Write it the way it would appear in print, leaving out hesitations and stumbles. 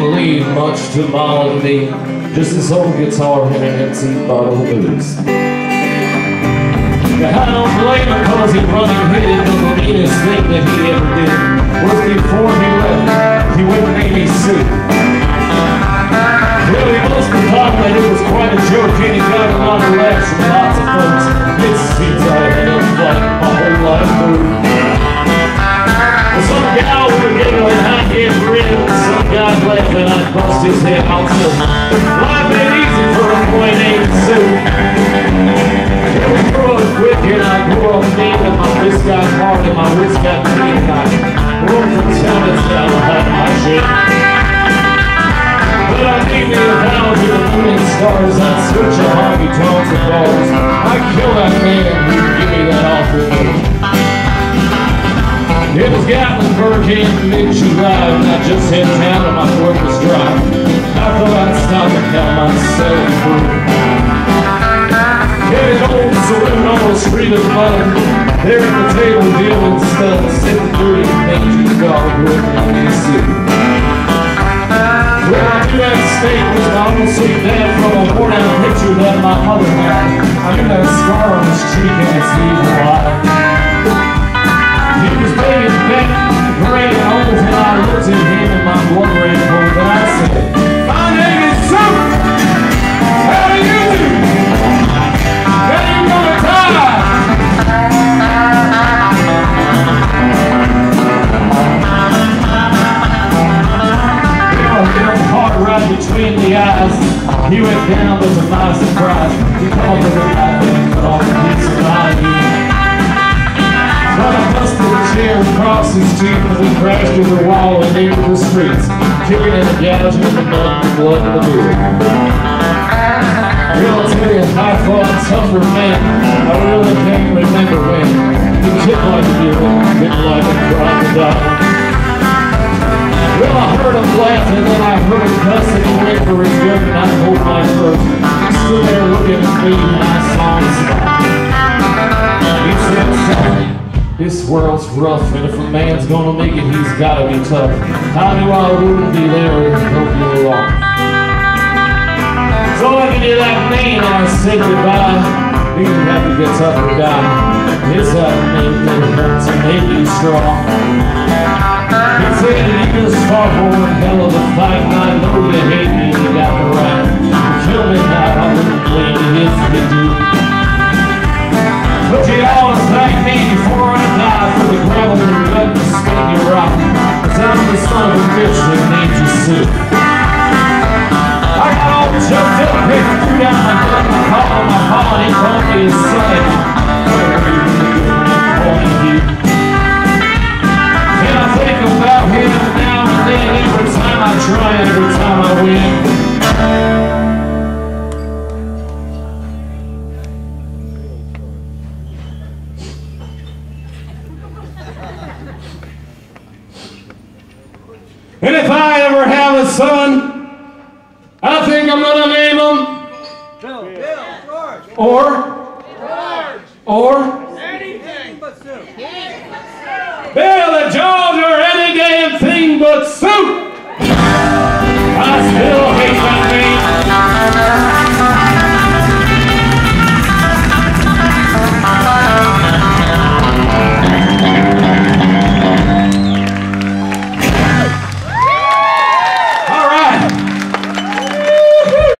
didn't leave much to Molly and me, just his old guitar and an empty bottle of booze. I don't blame him cause he run and hit it, but the meanest thing that he ever did was before he left, he went Navy suit. Well, he must have thought that it was quite a joke, and he got a lot of laughs from lots of folks. It seems I had a fight my whole life through. Well, some gal would giggle and I'd get real. Some guy'd laugh and I'd bust his head out too. Life ain't easy for a boy named Sue. It was growing quick and I grew up mean, and my wrist got hard and my wrist got clean. I grew from town to town, I had my shit. But I need me a vow to the moon and stars. I'd switch a honky tonks and bars. I'd kill that man who'd give me that awful look. It was Gatlinburg in mid-July, and I just hit town and my throat was dry. I thought I'd stop and help myself through. Headed old saloon on the street of mud. There at the table dealing stuff, sitting through the mangy dog working in his suit. Well, I knew that steak was my own sweet dad from a worn-out picture that my mother had. I knew that scar on his cheek and its evil eye. He was begging back the great holes, and I looked at him and my blood ran cold, and I said, "My name is Sue. How do you do? How you gonna die?" Right between the eyes, he went down with a nice surprise. He called me the right and put on a piece of line. But I busted a chair across his teeth as he crashed through the wall and into the streets, kicking and gouging in the mud and blood in the beard. Well, I'll tell you, I fought a tougher man. I really can't remember when. He kicked like a deer, didn't like a crocodile. Well, I heard him laugh and then I heard him cuss, and he went for his gun and I pulled my throat. He stood there looking at me and I saw him smile. He said, "Son, this world's rough, and if a man's gonna make it, he's gotta be tough. I knew I wouldn't be there to help you along." So I did that man and I said goodbye. He didn't have to get tough or die. His name didn't hurt to make you strong. He said he just fought for a hell of a fight, and I know you hate me, you got the right to kill me now. I wouldn't blame you if you do. But you always thank me before I die for the gravel and mud and spin you rock, 'cause I'm the son of a bitch that named you Sue. I got all choked up, picked threw down my gun, and called my pa, and he called me his son. And I think about him now and then, every time I try and every time I win. And if I ever have a son, I think I'm gonna name him Bill. Or